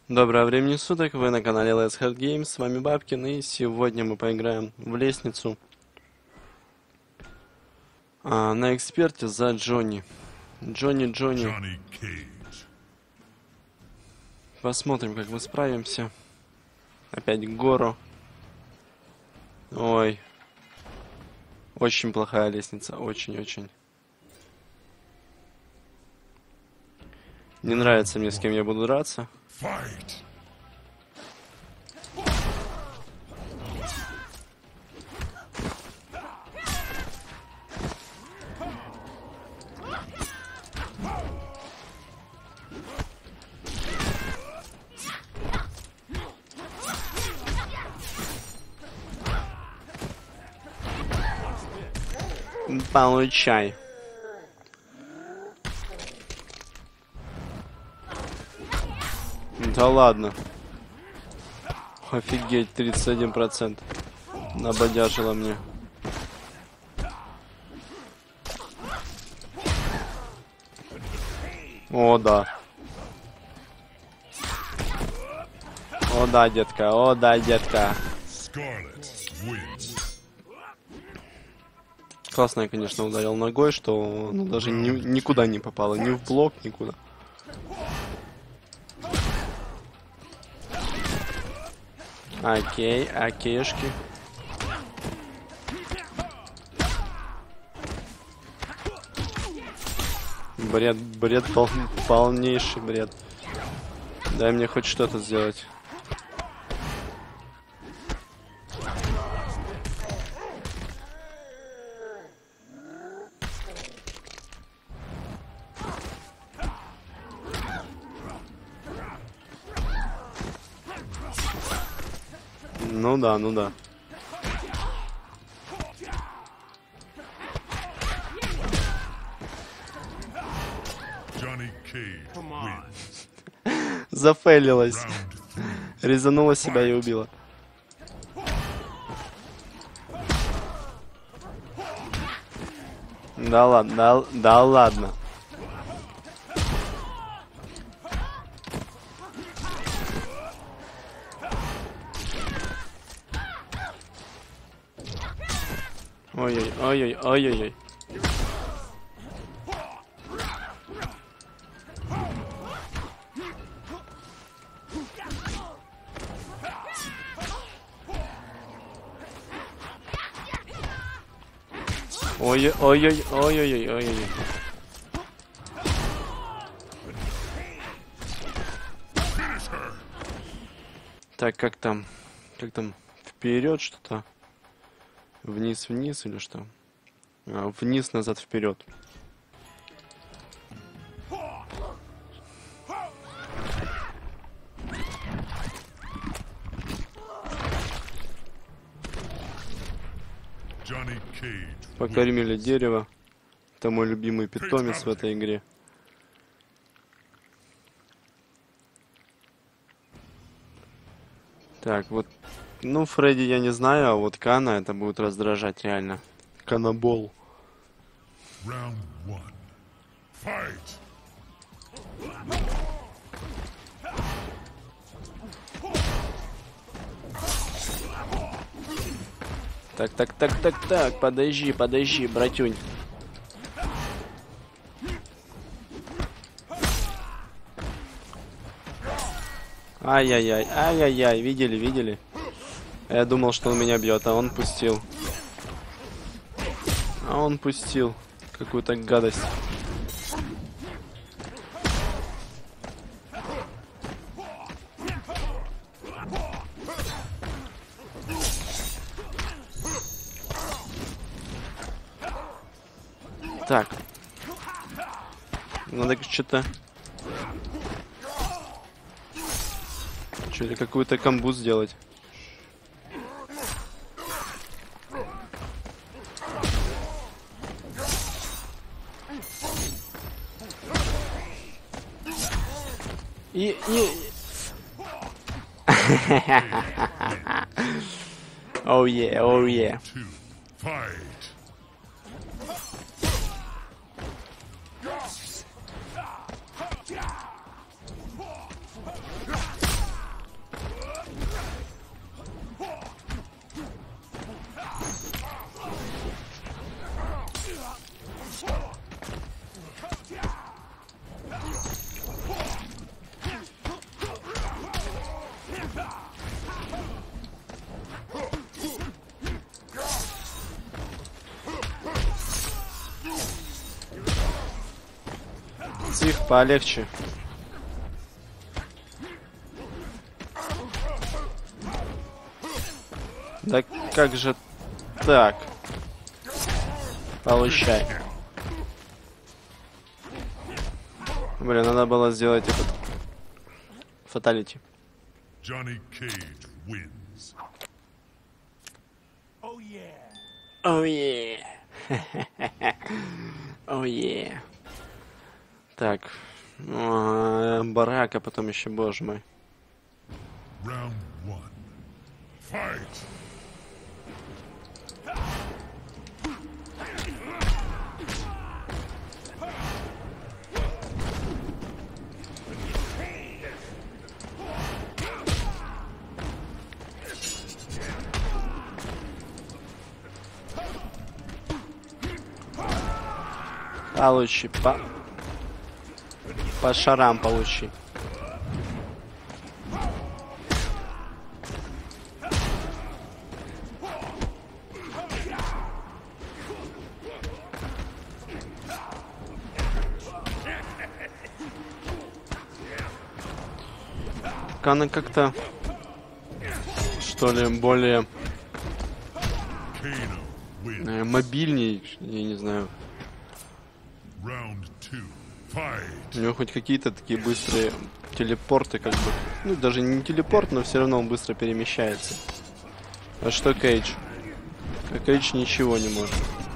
Доброго времени суток, вы на канале Let's Hard Games, с вами Бабкин, и сегодня мы поиграем в лестницу на эксперте за Джонни. Джонни. Johnny Cage. Посмотрим, как мы справимся. Опять гору. Ой. Очень плохая лестница, очень-очень. Не нравится мне, с кем я буду драться. Fight! Получай. Да ладно. Офигеть, 31%. Набодяжило мне. О, да. О, да, детка. О, да, детка. Scarlet wins. Классно я, конечно, ударил ногой, что ну, даже никуда не попало. Ни в блок, никуда. Окей, окейшки. Бред, полнейший бред. Дай мне хоть что-то сделать. Ну да, ну да. Johnny Cage wins. Зафейлилась. Round 3. Резанула себя и убила. Да ладно, да ладно. Ой-ой-ой. Ой-ой-ой. Так, как там? Как там? Вперед что-то? Вниз или что? Вниз, назад, вперед. Johnny Cage Покормили дерево. Это мой любимый питомец в этой игре. Так, вот. Ну, Фредди я не знаю, а вот Кана это будет раздражать реально. Канабол. Round 1. Fight! Так, подожди, братюнь. Ай-яй-яй, видели? Я думал, что он меня бьет, а он пустил. Какую-то гадость. Так. Надо что-то... Что-то какую-то камбу сделать. И... Oh yeah. 2. Fight! Полегче. Да как же так? Получай. Блин, надо было сделать этот фаталити. Johnny Cage wins. Оу е. Оу е. Так. Барака, потом еще, боже мой. Round one. Fight! Получи, по шарам получи. Она как-то, что ли, более Kano wins. мобильней, я не знаю. Round two. Fight! У него хоть какие-то такие быстрые телепорты, как бы. Ну, даже не телепорт, но все равно он быстро перемещается. А что Кейдж? А Кейдж ничего не может.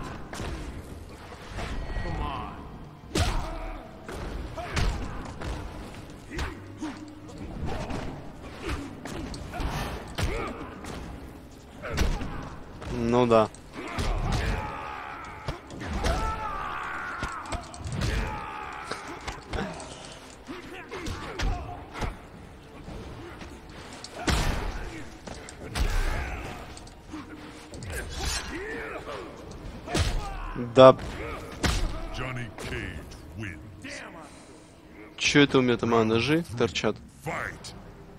Ну да. Да, Johnny Cage wins. чё это у меня там, ножи торчат? Fight!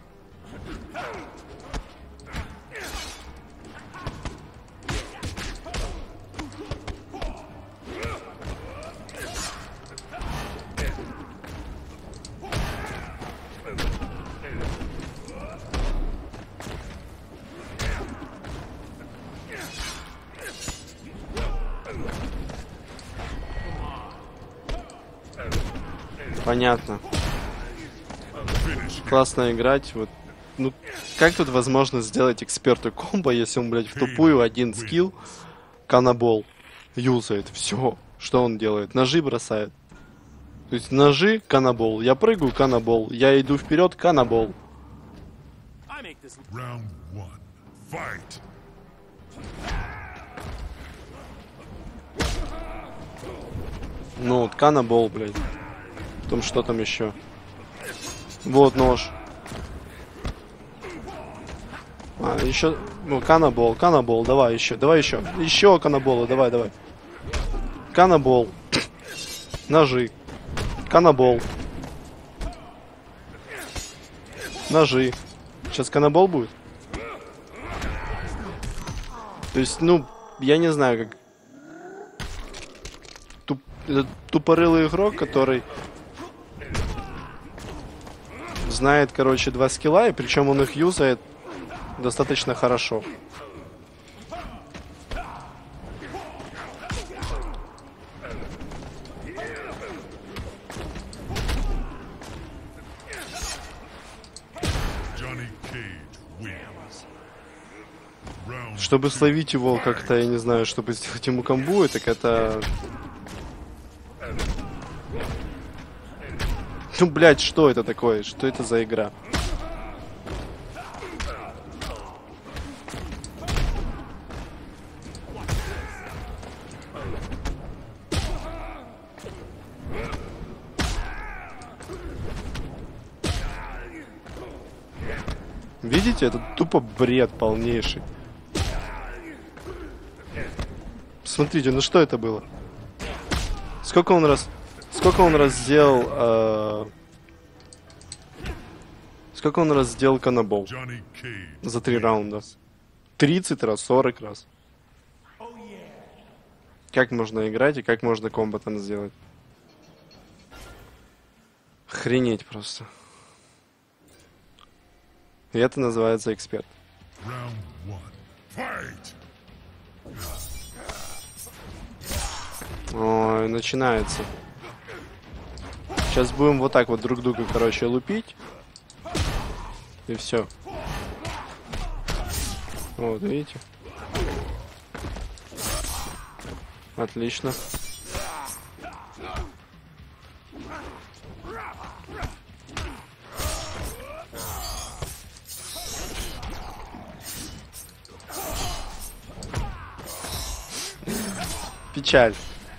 Понятно. Finish. Классно играть, вот. Ну, как тут возможно сделать эксперту комбо, если он, блядь, в тупую один скилл, канабол, юзает, все. Что он делает? Ножи бросает. То есть ножи, канабол. Я прыгаю, канабол. Я иду вперед, канабол. Round one. Fight! Ну, вот канабол, блядь. Потом что там еще? Вот нож. А, еще. Ну, канабол, давай еще. Давай еще. Еще канабола, давай. Канабол. Ножи. Канабол. Ножи. Сейчас канабол будет? То есть, ну, я не знаю, как... Этот тупорылый игрок, который знает, короче, два скилла, и причем он их юзает достаточно хорошо. Johnny Cage wins. Round Чтобы словить его как-то, я не знаю, чтобы сделать ему комбу, так это... Ну, блядь, что это такое? Что это за игра? Видите, это тупо бред полнейший. Смотрите, ну что это было? Сколько он раз сделал... Сколько он раз сделал канабол? Johnny Cage. За 3 раунда. 30 раз, 40 раз. Как можно играть и как можно комбо там сделать? Охренеть просто. И это называется эксперт. Round one. Fight! Ой, начинается. Сейчас будем вот так вот друг друга, короче, лупить. И все. Вот, видите? Отлично. Печаль.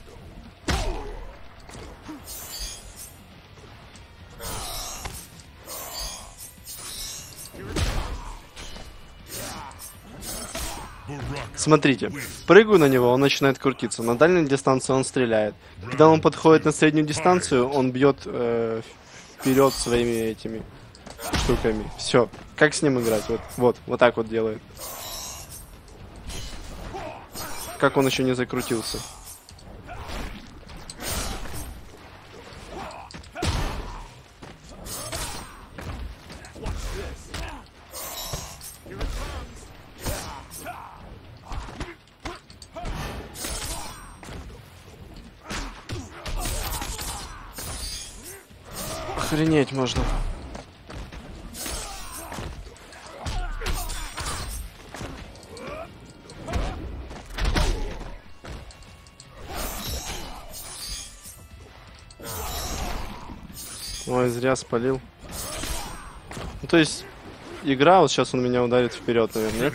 Смотрите, прыгаю на него, он начинает крутиться. На дальней дистанции он стреляет. Когда он подходит на среднюю дистанцию, он бьет вперед своими этими штуками. Все. Как с ним играть? Вот так вот делает. Как он еще не закрутился? Охренеть можно. Ой, зря спалил. Ну, то есть, игра, вот сейчас он меня ударит вперед, наверное, нет?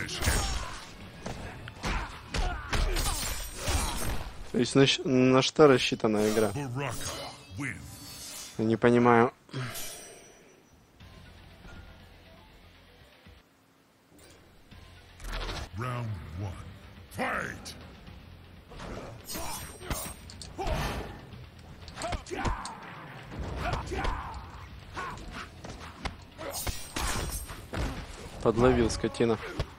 То есть, на что рассчитана игра? Baraka wins. Не понимаю. Round one. Fight! Подловил, скотина.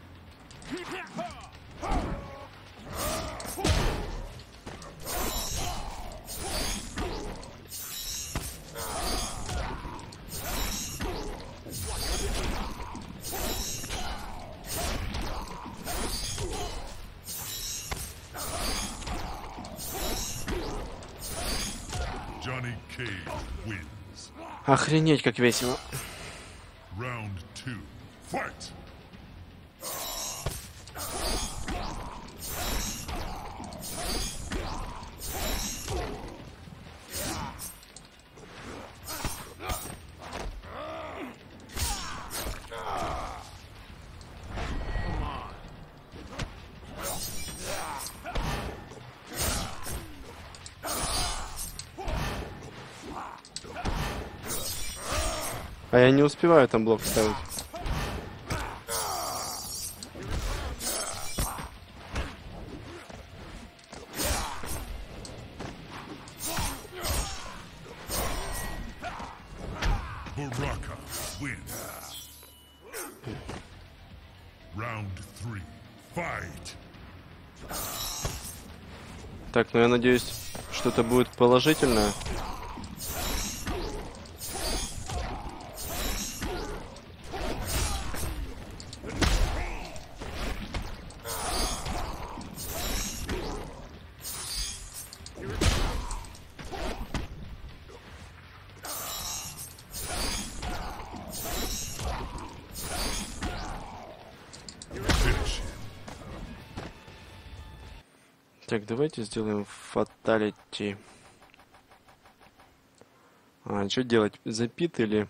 Johnny Cage wins. Охренеть, как весело. Round two. Fight! А я не успеваю там блок ставить. Baraka wins. Round three. Fight! Так, ну я надеюсь, что-то будет положительное. Finish him. Так, давайте сделаем фаталити. А, что делать? Запит или...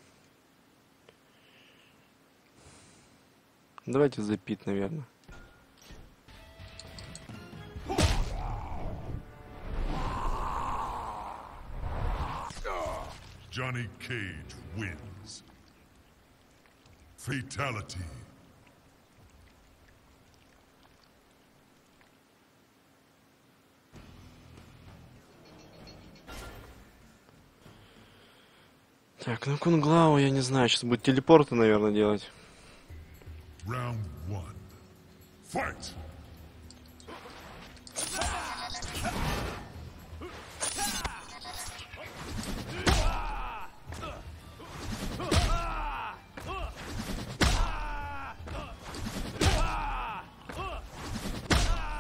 Давайте запит, наверное. Johnny Cage wins. Fatality. Так, ну Кунглау, я не знаю, сейчас будет телепорты, наверное, делать. Round one. Fight!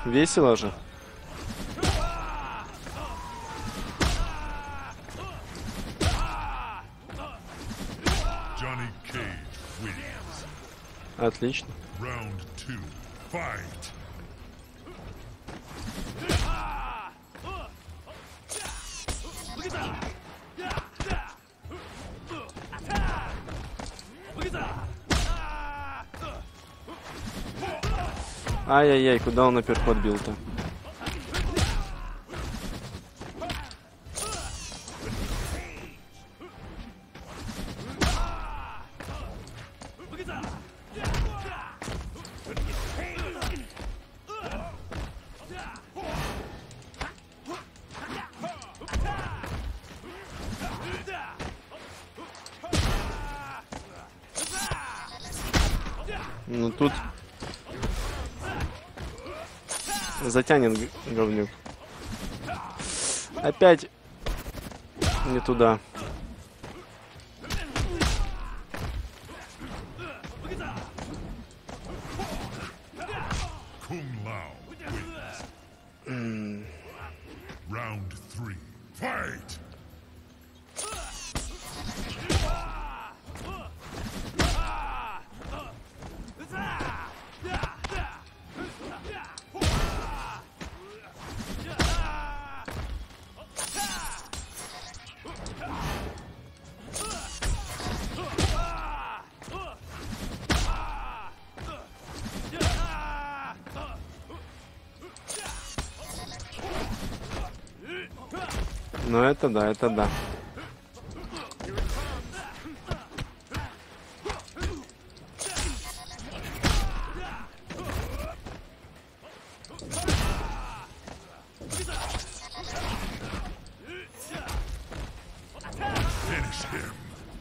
Весело же. Johnny Cage wins. Отлично. Round 2. Fight. Ай-яй-яй, куда он апперкот бил-то? Ну тут затянет говнюк. Опять не туда. Kung Lao wins. Round 3. Fight. Ну это да, это да. Finish him.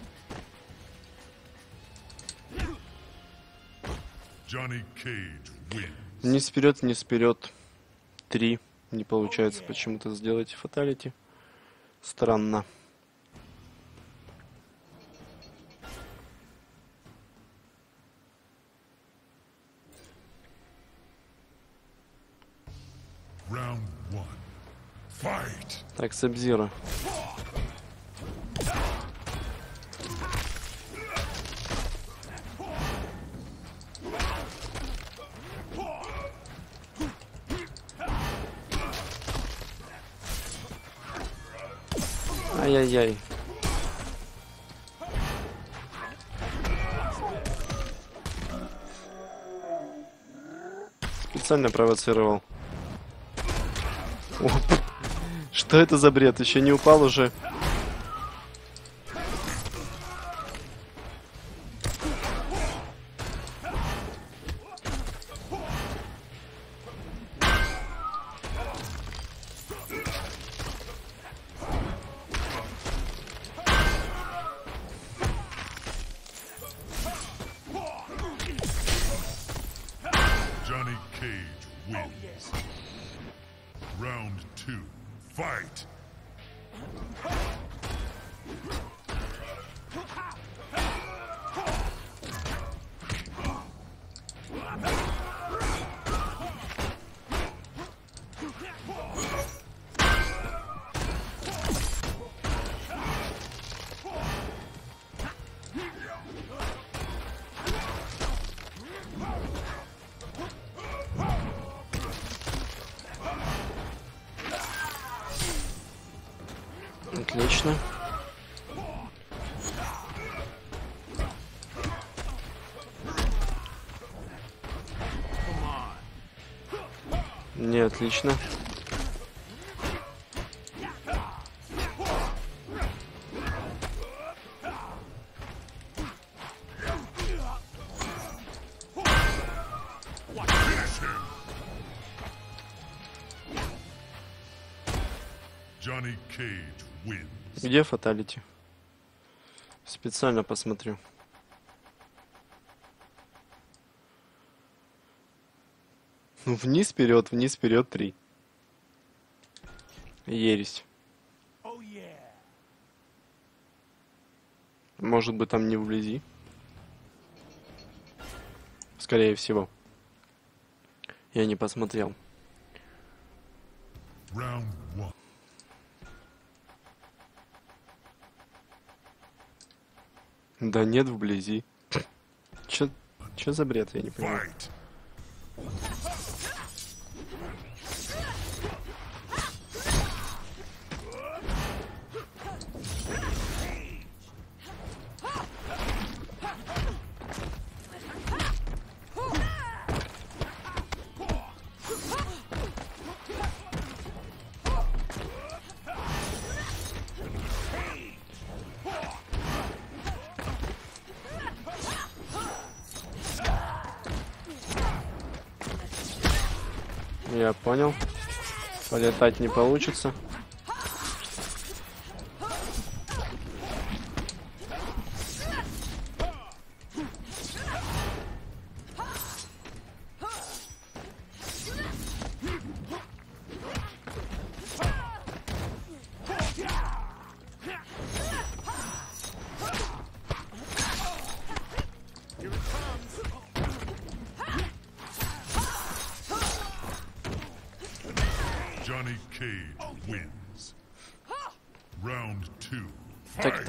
Johnny Cage wins. Вниз вперед, вниз вперед. 3. Не получается почему-то сделать фаталити. Странно. Round 1. Fight. Так, Сабзира. Ай-яй-яй. Специально провоцировал. О, что это за бред? Еще не упал уже. Johnny Cage wins. Round 2. Fight. Отлично. Не, отлично. Johnny Cage wins. Где фаталити? Специально посмотрю. Ну, вниз, вперед 3. Ересь. Может быть, там не вблизи. Скорее всего. Я не посмотрел. Round one. Да нет, вблизи. Чё за бред, я не понимаю. Fight. Я понял. Полетать не получится. Johnny Cage wins. Round two. Так.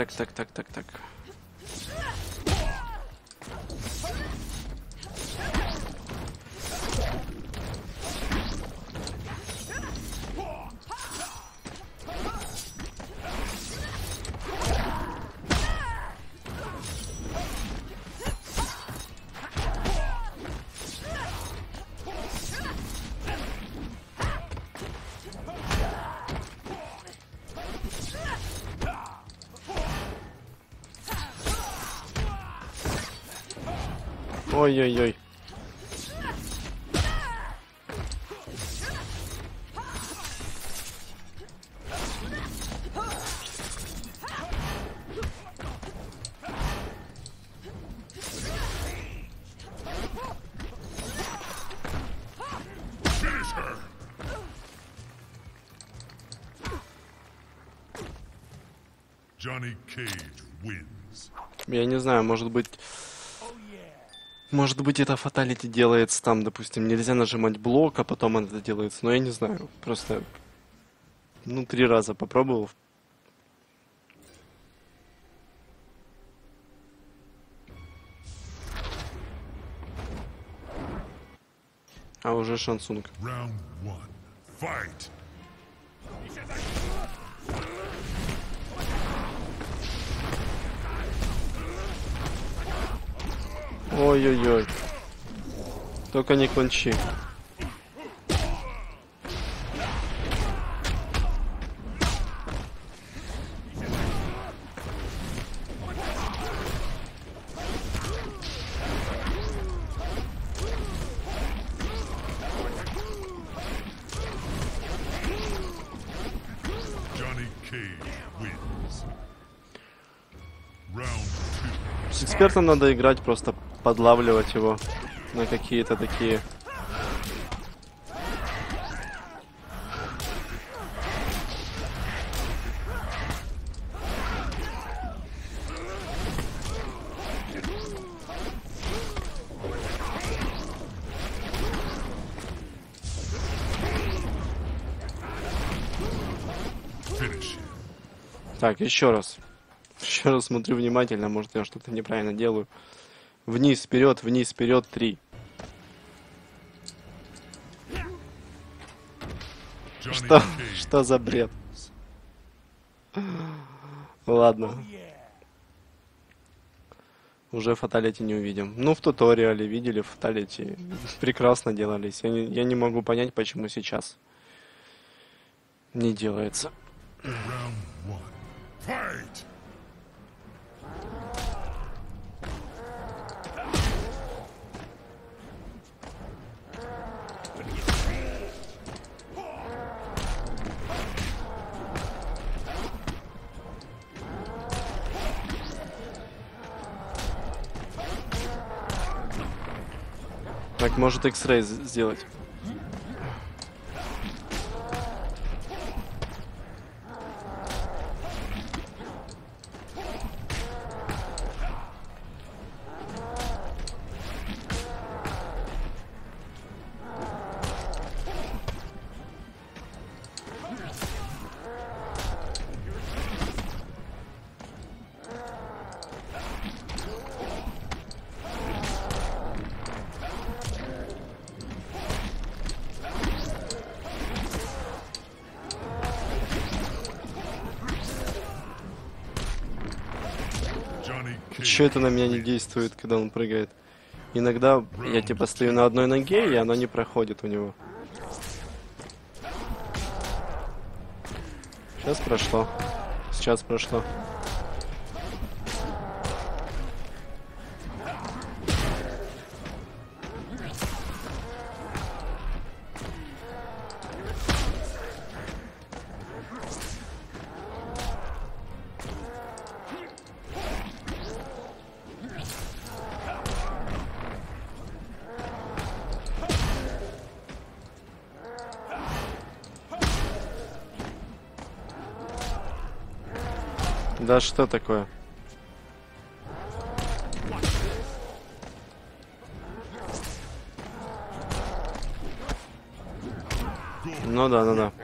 Ой-ой-ой. Finish her. Johnny Cage wins. Я не знаю, может быть, это фаталити делается там, допустим, нельзя нажимать блок, а потом это делается. Но я не знаю. Просто, 3 раза попробовал. А уже Шансунг. Round one. Fight. Ой-ой-ой. Только не кланчи. Johnny Cage wins. Round two. С экспертом надо играть, просто подлавливать его на какие-то такие... Finish him. Так, еще раз. Еще раз смотрю внимательно, может я что-то неправильно делаю. Вниз, вперед, 3. Johnny Что? Cage. Что за бред? Ладно. Уже фаталити не увидим. Ну, в туториале видели фаталити. Прекрасно делались. Я не могу понять, почему сейчас не делается. Round one. Fight. Так, может X-Ray сделать. Чё это на меня не действует, когда он прыгает? Иногда я типа стою на одной ноге, и оно не проходит у него. Сейчас прошло. Сейчас прошло. Да что такое? Ну да, ну да.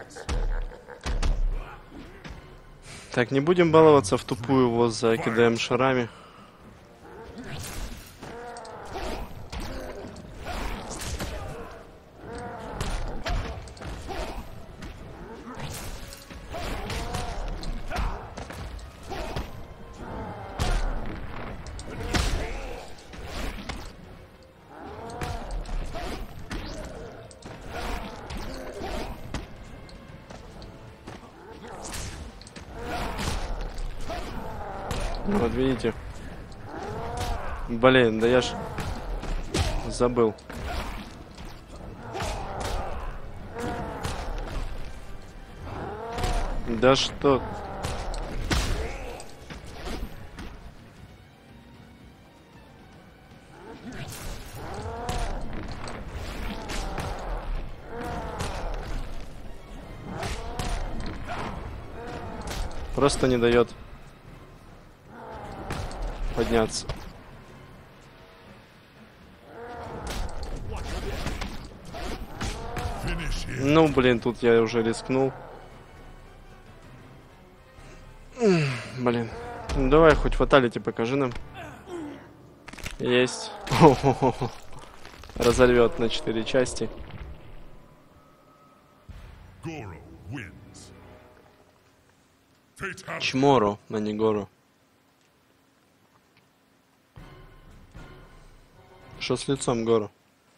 Так, не будем баловаться в тупую его закидаем шарами. Вот видите. Блин, да я ж забыл. Да что? Просто не дает подняться. Ну, блин, тут я уже рискнул. Блин. Ну, давай хоть фаталити покажи нам. Есть. Разорвет на 4 части. Чморо, а не Горо. Что с лицом, Горо?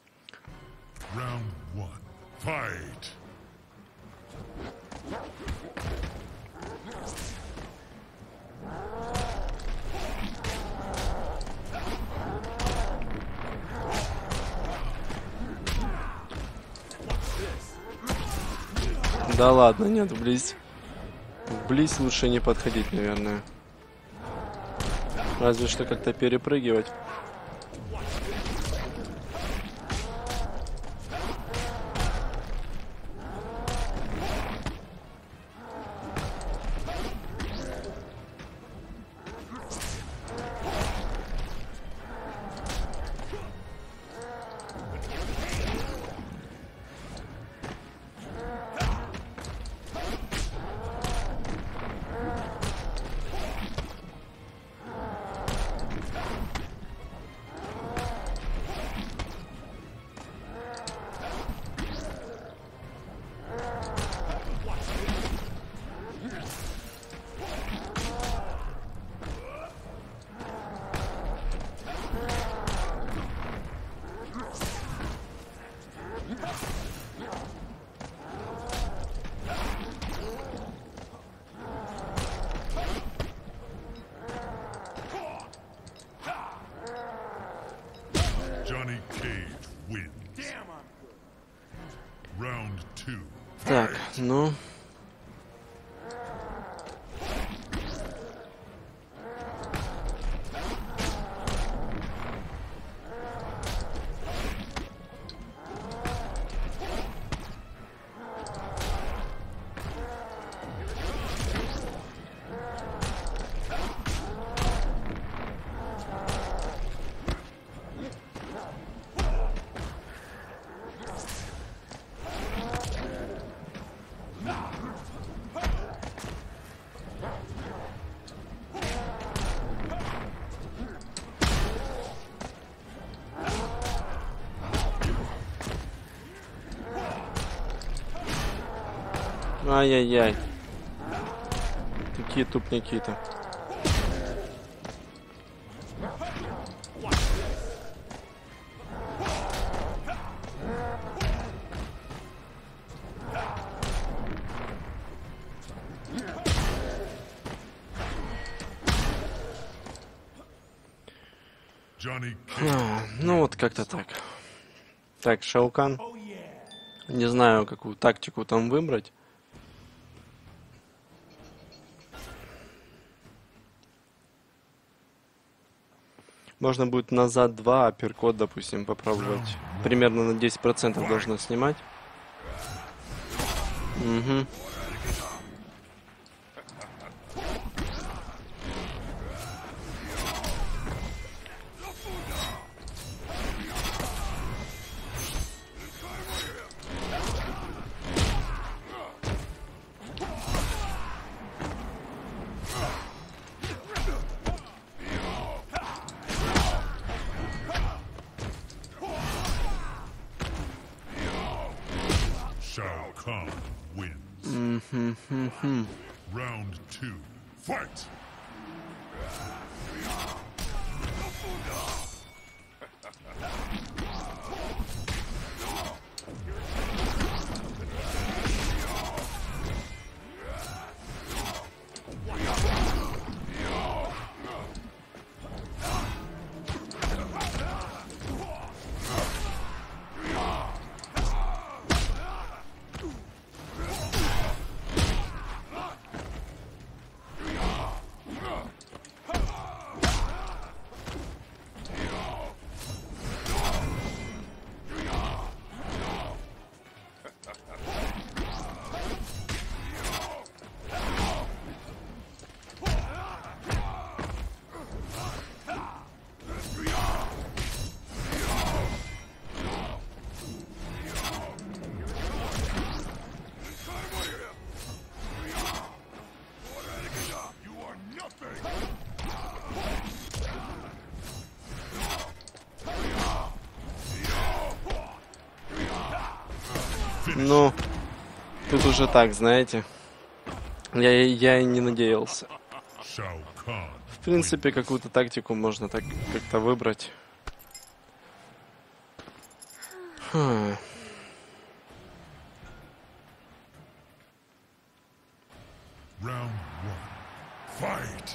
Да ладно, нет, вблизь. Вблизь лучше не подходить, наверное. Разве что как-то перепрыгивать. Так, ну... Ай-яй-яй. Такие тупники-то. Johnny Cage. Ну вот как-то так. Так, Шаукан. Не знаю, какую тактику там выбрать. Можно будет назад 2, апперкот, допустим, попробовать. Примерно на 10% должно снимать. Угу. Shao Kahn wins. Round 2. Fight! Ну, тут уже так, знаете. Я и не надеялся. Shao Kahn. В принципе, какую-то тактику можно так как-то выбрать. Хм. Round 1. Fight!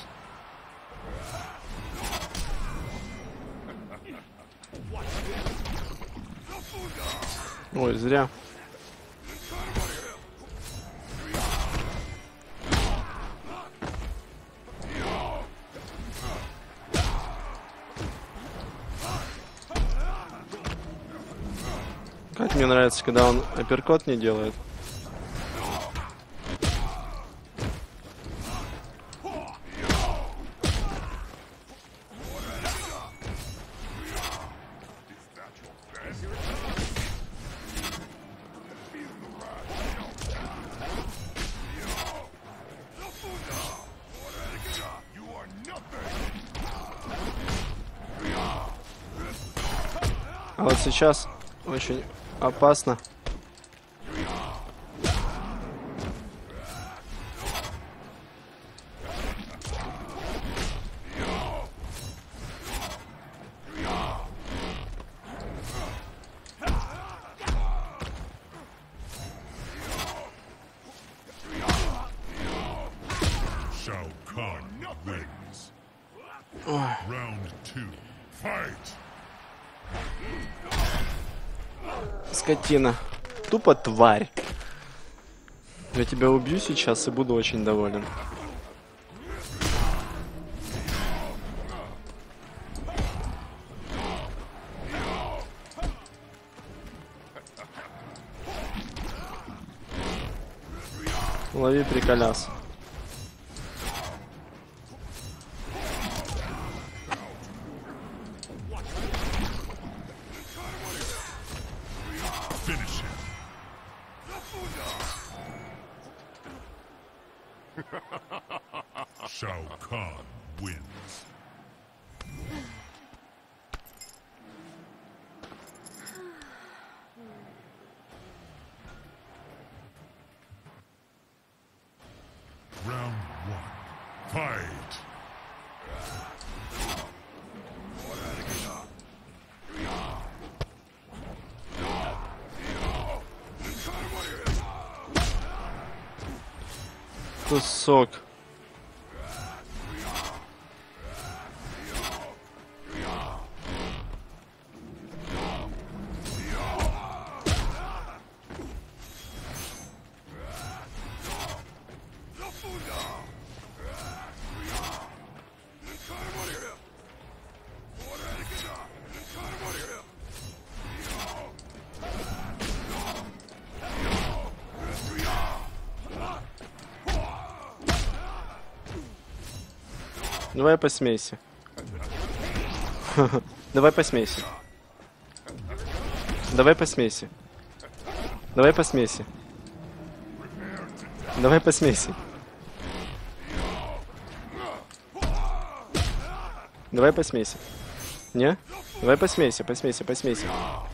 Ой, зря. Как мне нравится, когда он апперкот не делает. А вот сейчас очень опасно. Shao Kahn wins. Round 2. Fight! Скотина. Тупо тварь. Я тебя убью сейчас и буду очень доволен. Лови приколяс. Finish him. Shao Kahn wins. Round 1. Fight! Кусок. Давай посмейся. Давай посмейся. Давай посмейся. Давай посмейся. Давай посмейся. Давай посмейся. Не? Давай посмейся, посмейся, посмейся.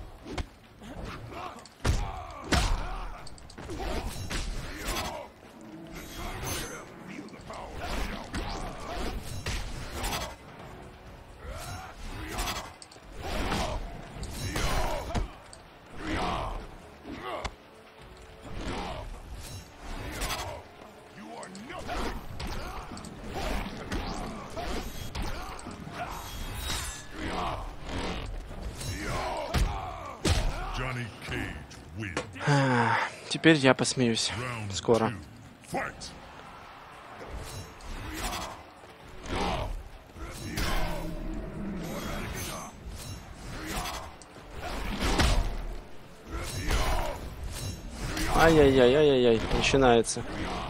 Johnny Cage wins. Теперь я посмеюсь. Round Скоро. 2. Fight. Ай-яй-яй-яй-яй-яй. Начинается.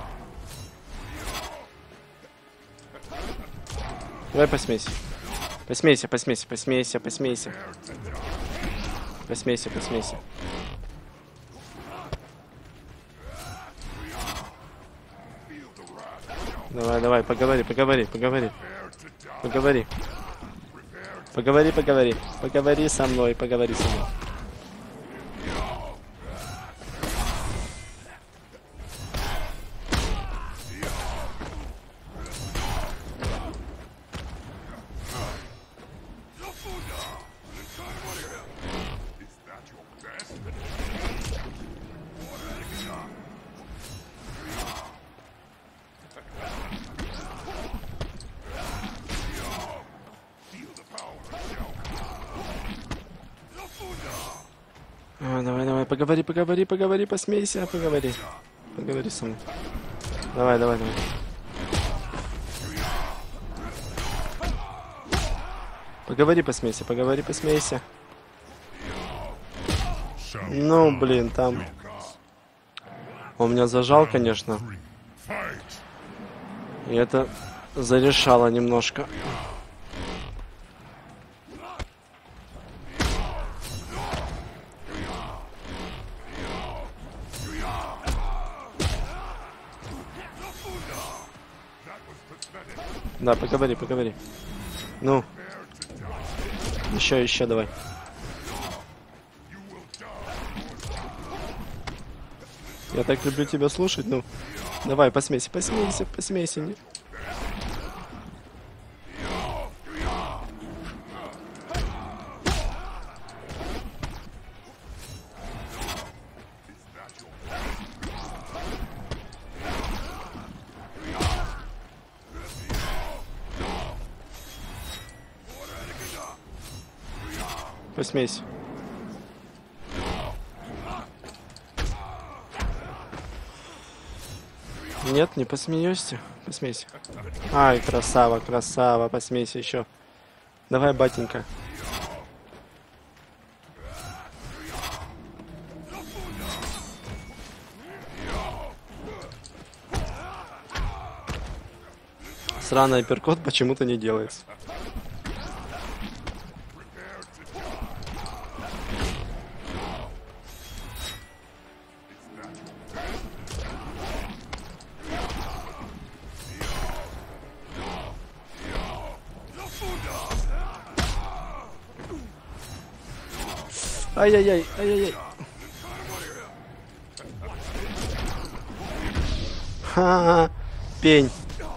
Давай посмейся. Посмейся, посмейся, посмейся, посмейся. Посмейся, посмейся. Давай, давай, поговори, поговори, поговори. Поговори. Поговори, поговори. Поговори со мной, поговори со мной. Давай, давай, поговори, поговори, поговори, посмейся, поговори. Поговори со мной. Давай, давай, давай. Поговори, посмейся, поговори, посмейся. Ну, блин, там... Он меня зажал, конечно. И это зарешало немножко. Да, поговори, поговори. Ну. Еще, давай. Я так люблю тебя слушать, ну. Давай, посмейся, посмейся, посмейся. Не... Посмейся. Нет, не посмеешься? Посмейся. Ай, красава, красава, посмейся еще. Давай, батенька. Сраный апперкот почему-то не делается. Ай-яй-яй, ай-яй-яй. Ха-ха-ха. Пень.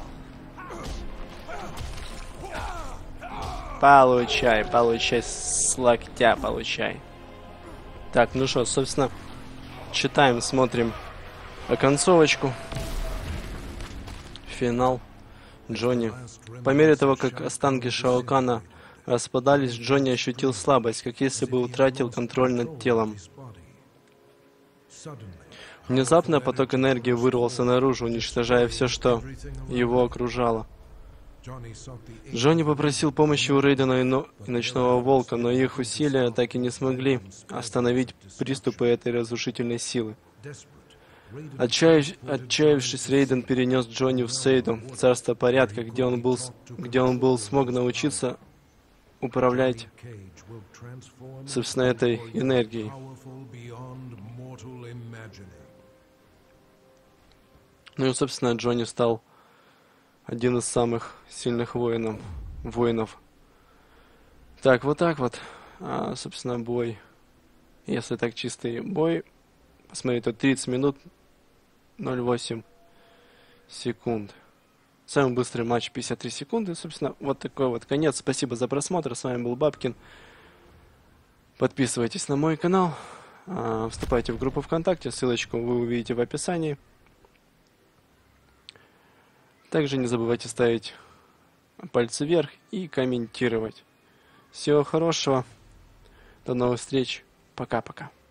Получай, получай, с локтя получай. Так, ну что, собственно, читаем, смотрим оконцовочку. Финал. Джонни. По мере того, как останки Шао Кана распадались, Джонни ощутил слабость, как если бы утратил контроль над телом. Внезапно поток энергии вырвался наружу, уничтожая все, что его окружало. Джонни попросил помощи у Рейдена и Ночного Волка, но их усилия так и не смогли остановить приступы этой разрушительной силы. Отчаявшись, Рейден перенес Джонни в Сейду, царство порядка, где он смог научиться управлять, собственно, этой энергией. Ну и, собственно, Джонни стал один из самых сильных воинов. Так, вот так вот. Собственно, бой. Если так чистый бой, посмотрите, тут 30 минут 0,8 секунд. Самый быстрый матч 53 секунды. Собственно, вот такой вот конец. Спасибо за просмотр. С вами был Бабкин. Подписывайтесь на мой канал. Вступайте в группу ВКонтакте. Ссылочку вы увидите в описании. Также не забывайте ставить пальцы вверх и комментировать. Всего хорошего. До новых встреч. Пока-пока.